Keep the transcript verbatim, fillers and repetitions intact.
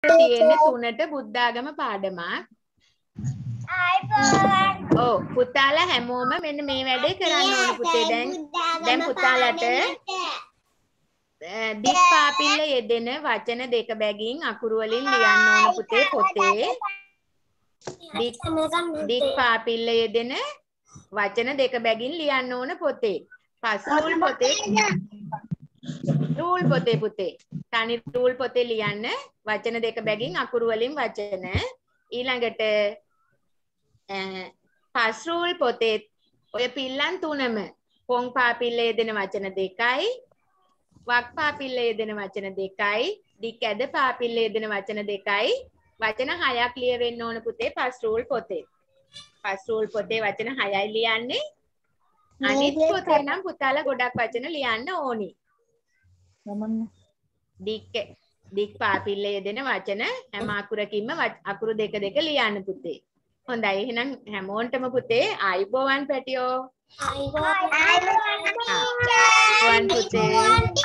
තියෙන්නේ තුනට බුද්ධාගම පාඩමක්. ඔව් පුතාලා හැමෝම මෙන්න මේ වැඩේ කරන්න ඕන පුතේ. දැන් දැන් පුතාලට දික් පාපිල්ල යෙදෙන වචන දෙක බැගින් අකුරු වලින් ලියන්න ඕන පුතේ පොතේ. දික් දික් පාපිල්ල යෙදෙන වචන දෙක බැගින් ලියන්න ඕන පොතේ. පස් රූල් පොතේ රූල් පොතේ පුතේ. තනි රූල් පොතේ ලියන්න වචන දෙක බැගින් අකුරු වලින් වචන. ඊළඟට පස් රූල් පොතේ ඔය පිල්ලන් තුනම පොන් පාපිල්ල යෙදෙන වචන දෙකයි වක් පාපිල්ල යෙදෙන වචන දෙකයි දික් ඇද පාපිල්ල යෙදෙන වචන දෙකයි වචන හයක් ලියවෙන්න ඕන පුතේ පස් රූල් පොතේ. පස් රූල් පොතේ වචන හයයි ලියන්නේ. අනිත් පොතේ නම් පුතාලා ගොඩක් වචන ලියන්න ඕනි. දික් දික් පාපිල්ල යෙදෙන වචන හැම අකුරකින්ම අකුරු දෙක දෙක ලියන්න පුතේ. හොඳයි එහෙනම් හැමෝන්ටම පුතේ ආයුබෝවන් පැටියෝ. ආයුබෝවන් පුතේ.